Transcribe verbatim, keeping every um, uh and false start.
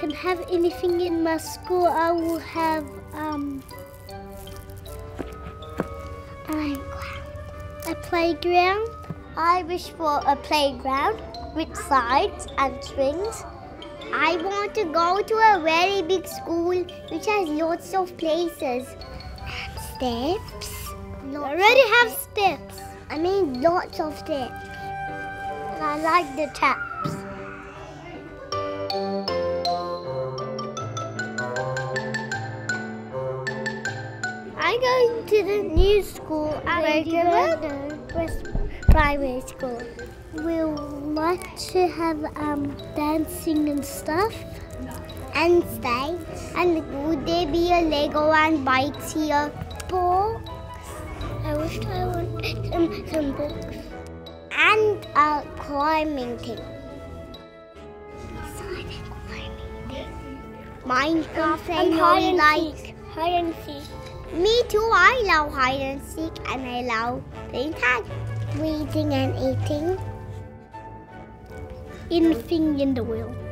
can have anything in my school, I will have um, a playground. I wish for a playground with slides and swings. I want to go to a very big school which has lots of places and steps. I already have steps. I mean lots of steps. And I like the taps. I'm going to the new school at Craigieburn Primary School. We'll like to have um, dancing and stuff. And stage. And would there be a Lego and bikes here? Books. I wish I wanted some, some books. And a climbing thing. Minecraft and hide and like seek. Hide and seek. Me too, I love hide and seek and I love playing tag. Reading and eating. Anything in the world.